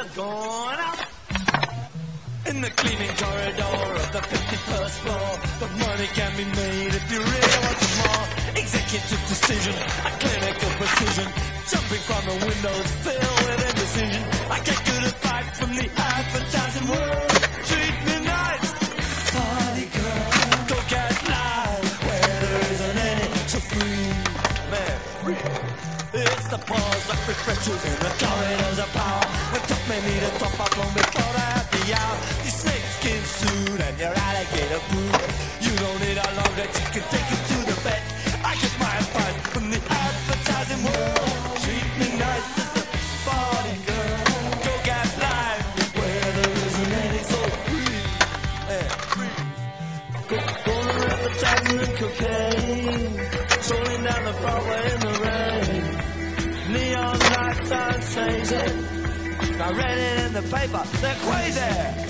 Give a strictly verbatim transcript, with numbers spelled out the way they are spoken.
you're going out. In the cleaning corridor of the fifty-first floor, the money can be made if you really want some more. Executive decision, a clinical precision, jumping from the windows filled with indecision. I get good advice from the advertising world. Treat me nice, party girl. Go get live where there isn't any, so free, man, free. It's the pause that refreshes in the corridors of power. The top men need a top up long before the happy hour. Your snakeskin suit and your alligator boot. You don't need a longer, you can take it to the bed. I get my advice from the advertising world. Treat me nice as the party girl. Go get live where there isn't any, so free, eh, free. Go, go to advertising and cocaine, strolling down the Broadway in the rain. Neon lights are crazy. I read it in the paper, they're crazy.